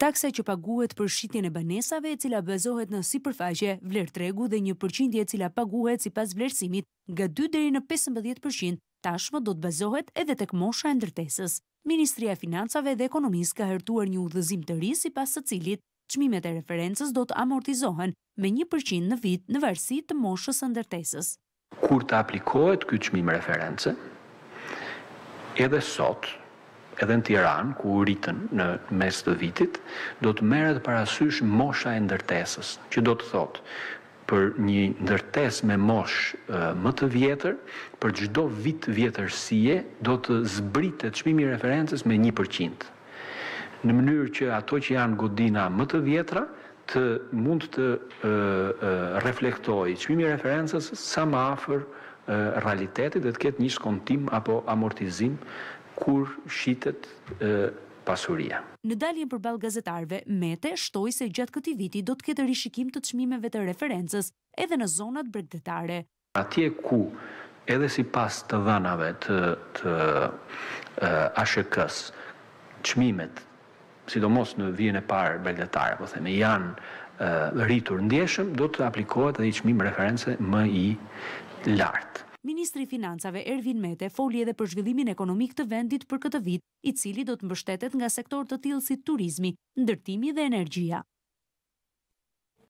Taksa që paguhet për shitjen e banesave, e cila bazohet në sipërfaqe, vlerë tregu dhe një përqindje e cila paguhet sipas vlerësimit nga 2 deri në 15%, tashmë do të bazohet edhe tek mosha e ndërtesës. Ministria e Financave dhe Ekonomisë ka hartuar një udhëzim të ri sipas së cilit çmimet e referencës do të amortizohen me 1% në vit në varësi të moshës së ndërtesës. Kur të aplikohet ky çmim referencë, edhe sot, edhe në Tiranë, ku u ritën në mes të vitit, do të merret parasysh mosha e ndërtesës, që do të thotë për një ndërtesë me moshë më të vjetër, për çdo vit vjetërsie do të zbritet çmimi i referencës me 1%. Në mënyrë që ato që janë godina më të vjetra mund të reflektojë çmimi i referencës sa më afër realitetit dhe të ketë një skontim apo amortizim kur shitet pasuria. Në daljen përballë gazetarëve, Mete shtoi se gjatë këtij viti do të ketë rishikim të çmimeve të referencës edhe në zonat bregdetare. Atje ku edhe sipas të dhënave të ASHK-s, çmimet, sidomos në vijën e parë bregdetare, po themi, janë rritur ndjeshëm, do të aplikohet edhe çmim referencë më i lartë. Ministri i Financave Ervin Mete foli edhe për zhvillimin ekonomik të vendit për këtë vit, i cili do të mbështetet nga sektor të tillë si turizmi, ndërtimi dhe energjia.